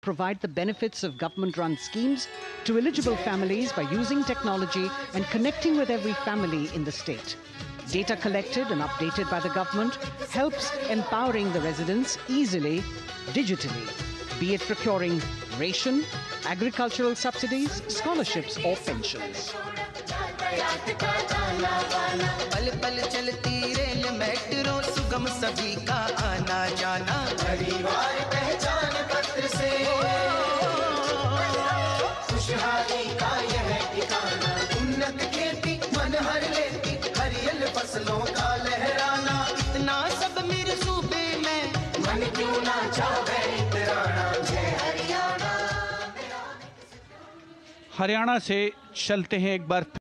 provide the benefits of government-run schemes to eligible families by using technology and connecting with every family in the state. Data collected and updated by the government helps empowering the residents easily, digitally, be it procuring ration, agricultural subsidies, scholarships or pensions. पल पल चलती rail metro सुगम सभी का आना जाना परिवार पहचान पत्र से खुशहाली का यह ठिकाना उन्नत खेती मन हर लेती हरियल फसलों का लहराना इतना सब मेरे सूबे में मन क्यों ना चाहे इतराना जय हरियाणा। हरियाणा से चलते हैं एक बार